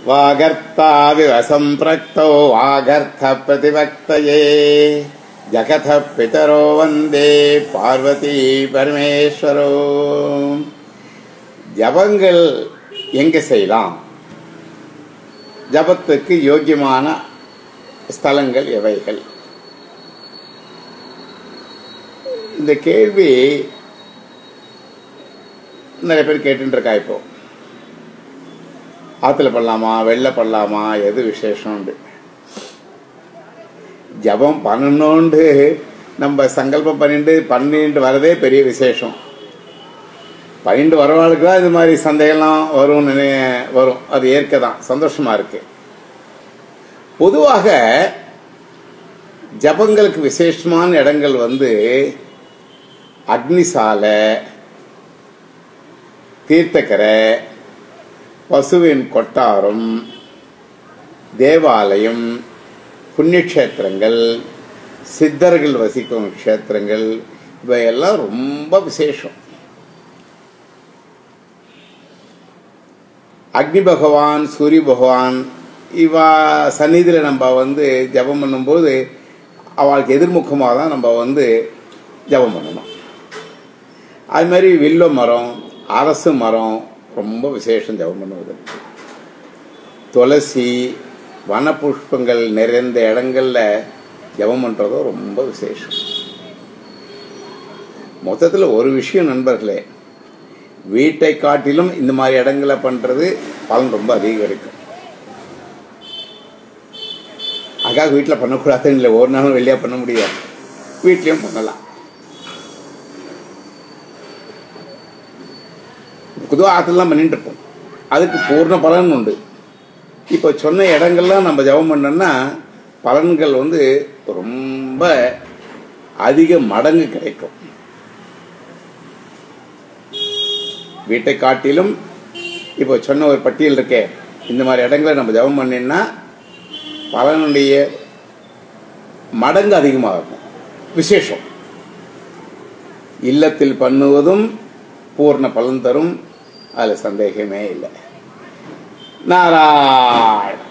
வாகர்த்தாவிவ சம்பிரக்தோ வாகர்த்த பிரதிபக்தயே ஜகத பிதரோ வந்தே பார்வதி பரமேஸ்வரோ. ஜபங்கள் எங்க செய்யலாம்? ஜபத்துக்கு யோக்கியமான ஸ்தலங்கள் எவைகள்? இந்த கேள்வி நிறைய பேர் கேட்டுட்டு இருக்கா. இப்போ ஆற்றுல பண்ணலாமா, வெளில பண்ணலாமா, எது விசேஷம்? ஜபம் பண்ணணுண்டு நம்ம சங்கல்பம் பண்ணிட்டு வரதே பெரிய விசேஷம். பண்ணிட்டு வரவாளுக்கு தான் இது மாதிரி சந்தேகம்லாம் வரும். அது ஏற்க தான் சந்தோஷமா இருக்கு. பொதுவாக ஜபங்களுக்கு விசேஷமான இடங்கள் அக்னிசாலை, தீர்த்தக்கரை, பசுவின் கொட்டாரம், தேவாலயம், புண்ணியக்ஷேத்திரங்கள், சித்தர்கள் வசிக்கும் க்ஷேத்திரங்கள், இவையெல்லாம் ரொம்ப விசேஷம். அக்னி பகவான், சூரிய பகவான் இவா சந்நிதியில் நம்ம ஜபம் பண்ணும்போது அவளுக்கு எதிர்முகமாக தான் நம்ம ஜபம் பண்ணணும். அது மாதிரி வில்வ மரம், அரசு மரம் ரொம்ப விசேஷம் ஜபம் பண்ணுவதற்கு. துளசி, வனப்புஷ்பங்கள் நிறைந்த இடங்கள்ல ஜபம் பண்றதும் ரொம்ப விசேஷம். மொத்தத்தில் ஒரு விஷயம் நண்பர்களே, வீட்டை காட்டிலும் இந்த மாதிரி இடங்களை பண்றது பலன் ரொம்ப அதிகரிக்கும். அதுக்காக வீட்டில் பண்ணக்கூடாதுன்னு இல்லை, ஒரு நாளும் வெளியே பண்ண முடியாது, வீட்லயும் பண்ணலாம். பொதுவாக ஆற்றலாம் பண்ணிட்டு இருப்போம், அதுக்கு பூர்ண பலன் உண்டு. இப்போ சொன்ன இடங்கள்லாம் நம்ம ஜபம் பண்ணோம்னா பலன்கள் ரொம்ப அதிக மடங்கு கிடைக்கும். வீட்டை காட்டிலும் இப்போ சொன்ன ஒரு பட்டியல் இருக்கே, இந்த மாதிரி இடங்களை நம்ம ஜபம் பண்ணினா பலனுடைய மடங்கு அதிகமாக இருக்கும். விசேஷம். இல்லத்தில் பண்ணுவதும் பூர்ண பலன் தரும், அதுல சந்தேகமே இல்லை. நாராயண